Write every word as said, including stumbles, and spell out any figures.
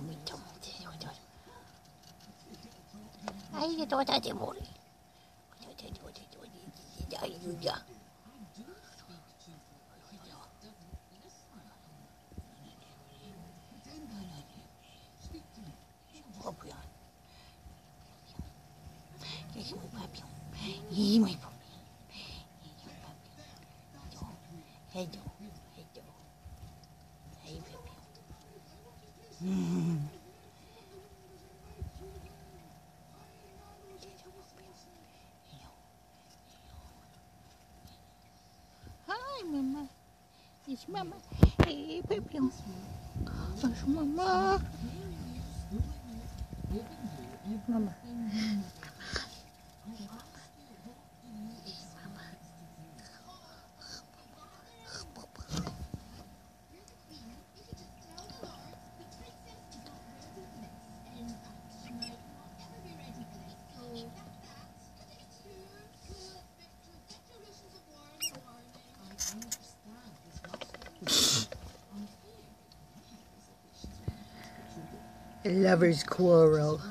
mucho, mucho. Ay, de toda de morir. Ay, ya. Es muy papi. Y muy papi. Hello, hello. Hey, baby. Mm. Hi, Mama. It's Mama. Hey, baby. It's Mama. Mama. A lover's quarrel.